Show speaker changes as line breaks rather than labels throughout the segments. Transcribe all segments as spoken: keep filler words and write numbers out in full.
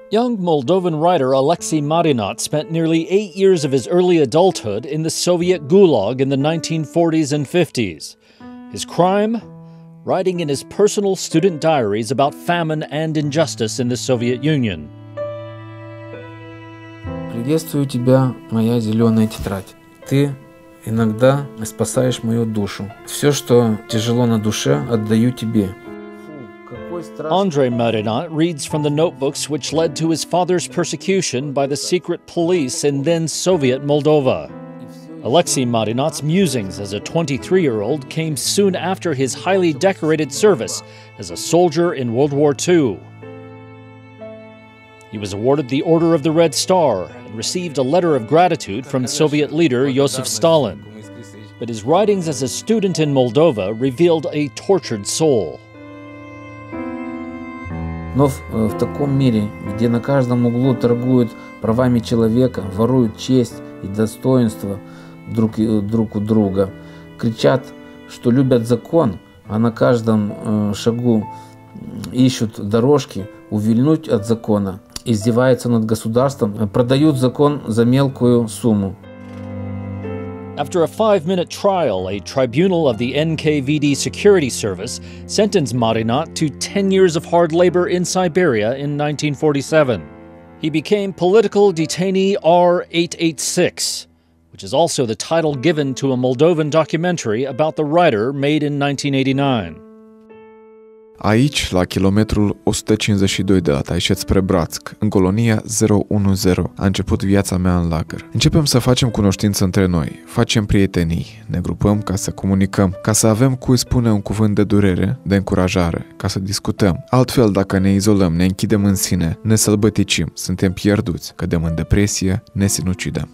Young Moldovan writer Alexei Marinat spent nearly eight years of his early adulthood in the Soviet Gulag in the nineteen forties and fifties. His crime? Writing in his personal student diaries about famine and injustice in the Soviet Union.
Приветствую тебя, моя зеленая тетрадь. Ты иногда спасаешь мою душу. Все, что тяжело на душе, отдаю тебе.
Andrei Marinat reads from the notebooks which led to his father's persecution by the secret police in then-Soviet Moldova. Alexei Marinat's musings as a twenty-three-year-old came soon after his highly decorated service as a soldier in World War Two. He was awarded the Order of the Red Star and received a letter of gratitude from Soviet leader Joseph Stalin. But his writings as a student in Moldova revealed a tortured soul.
Но в, в таком мире, где на каждом углу торгуют правами человека, воруют честь и достоинство друг, друг у друга, кричат, что любят закон, а на каждом э, шагу ищут дорожки увильнуть от закона, издеваются над государством, продают закон за мелкую сумму.
After a five-minute trial, a tribunal of the N K V D Security Service sentenced Marinat to ten years of hard labor in Siberia in nineteen forty-seven. He became political detainee R eight eighty-six, which is also the title given to a Moldovan documentary about the writer made in nineteen eighty-nine.
Aici, la kilometrul o sută cincizeci și doi de la Taișet spre Bratsk, în colonia zero unu zero, a început viața mea în lagăr. Începem să facem cunoștință între noi, facem prietenii, ne grupăm ca să comunicăm, ca să avem cui spune un cuvânt de durere, de încurajare, ca să discutăm. Altfel, dacă ne izolăm, ne închidem în sine, ne sălbăticim, suntem pierduți, cădem în depresie, ne sinucidem.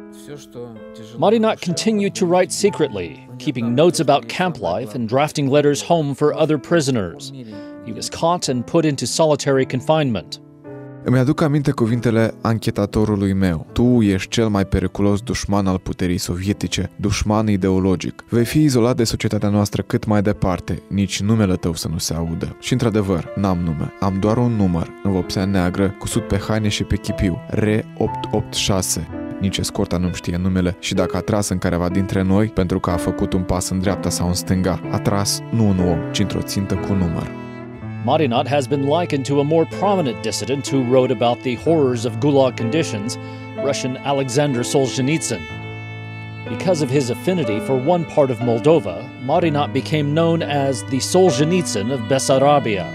Marinat continued to write secretly, keeping notes about camp life and drafting letters home for other prisoners. He was caught and put into solitary confinement.
Îmi aduc aminte cuvintele anchetatorului meu. Tu ești cel mai periculos dușman al puterii sovietice, dușman ideologic. Vei fi izolat de societatea noastră cât mai departe, nici numele tău să nu se audă. Și într-adevăr, n-am nume. Am doar un număr, în vopsea neagră, cusut pe haine și pe chipiu. R opt opt șase. Nici escorta nu-mi știe numele și dacă a tras în careva dintre noi, pentru că a făcut un pas în dreapta sau în stânga, a tras nu un om, ci într-o țintă cu număr.
Marinat has been likened to a more prominent dissident who wrote about the horrors of Gulag conditions, Russian Alexander Solzhenitsyn. Because of his affinity for one part of Moldova, Marinat became known as the Solzhenitsyn of Bessarabia.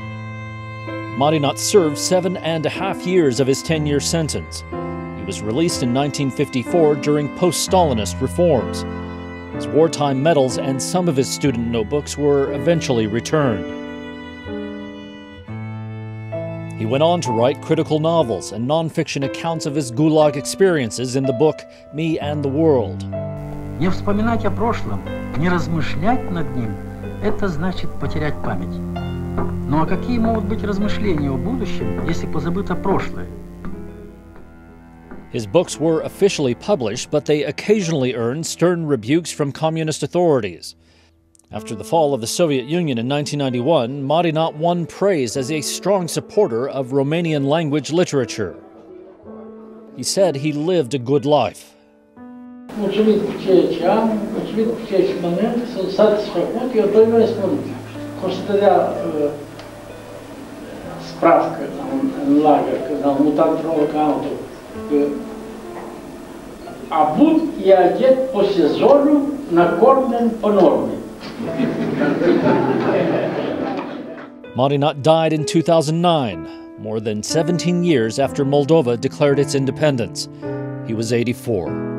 Marinat served seven and a half years of his ten-year sentence. He was released in nineteen fifty-four during post-Stalinist reforms. His wartime medals and some of his student notebooks were eventually returned. He went on to write critical novels and non-fiction accounts of his Gulag experiences in the book Me and the World.
Не вспоминать о прошлом, не размышлять над ним – это значит потерять память. Ну а какие могут быть размышления о будущем, если позабыто прошлое?
His books were officially published, but they occasionally earned stern rebukes from communist authorities. After the fall of the Soviet Union in nineteen ninety-one, Marinat won praise as a strong supporter of Romanian language literature. He said he lived a good life.
Mulțumit cu ceea ce am, mulțumit cu ceea ce mănânc, sunt satisfăcut, eu tot vă spun, cum se dădea uh, spravcă în, în lagăr, când am mutat într-un loc altul. Avut e aget po sezoru na kormen po norme.
Marinat died in two thousand nine, more than seventeen years after Moldova declared its independence. He was eighty-four.